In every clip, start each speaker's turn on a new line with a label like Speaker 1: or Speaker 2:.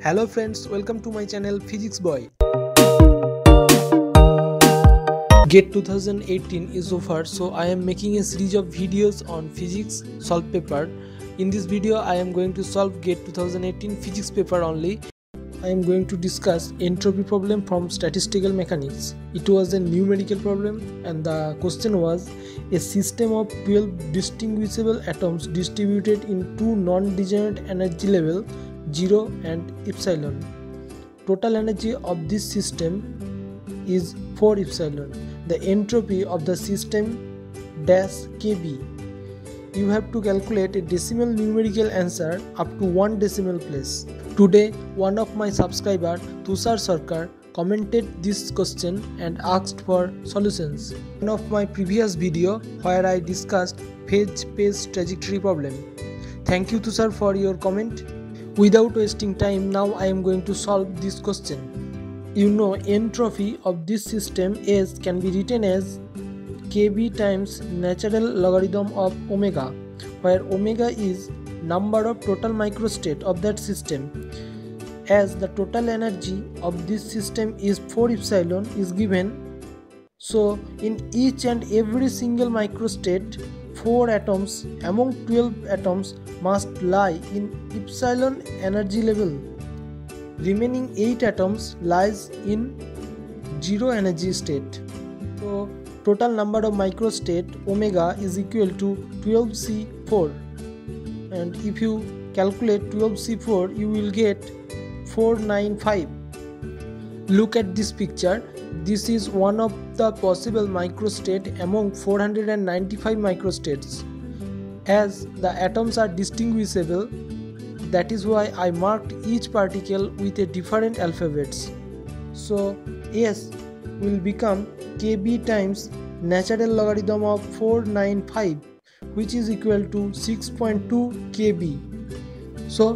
Speaker 1: Hello friends, welcome to my channel Physics Boy. GATE 2018 is over, so I am making a series of videos on physics solve paper. In this video I am going to solve GATE 2018 physics paper only. I am going to discuss entropy problem from statistical mechanics. It was a numerical problem and the question was a system of 12 distinguishable atoms distributed in two non-degenerate energy level 0 and epsilon. Total energy of this system is 4 epsilon. The entropy of the system dash kb. You have to calculate a decimal numerical answer up to 1 decimal place. Today, one of my subscriber Tushar Sarkar commented this question and asked for solutions. One of my previous video where I discussed phase space trajectory problem. Thank you Tushar for your comment. Without wasting time, now I am going to solve this question. You know, entropy of this system S can be written as kb times natural logarithm of omega, where omega is number of total microstate of that system. As the total energy of this system is 4 epsilon is given, so in each and every single microstate 4 atoms among 12 atoms must lie in epsilon energy level. Remaining 8 atoms lies in 0 energy state. So total number of microstate omega is equal to 12C4, and if you calculate 12C4 you will get 495. Look at this picture. This is one of the possible microstate among 495 microstates. As the atoms are distinguishable, that is why I marked each particle with a different alphabets. So S will become kb times natural logarithm of 495, which is equal to 6.2 kb. So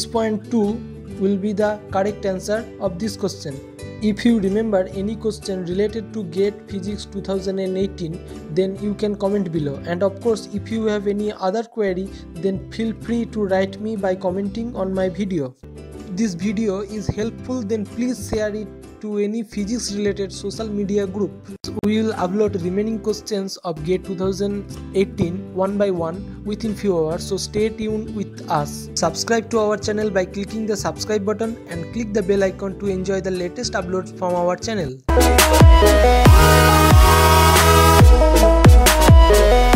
Speaker 1: 6.2 will be the correct answer of this question. If you remember any question related to GATE Physics 2018, then you can comment below. And of course, if you have any other query, then feel free to write me by commenting on my video. If this video is helpful, then please share it to any physics related social media group. We will upload remaining questions of GATE 2018 one by one within few hours, so stay tuned with us. Subscribe to our channel by clicking the subscribe button and click the bell icon to enjoy the latest uploads from our channel.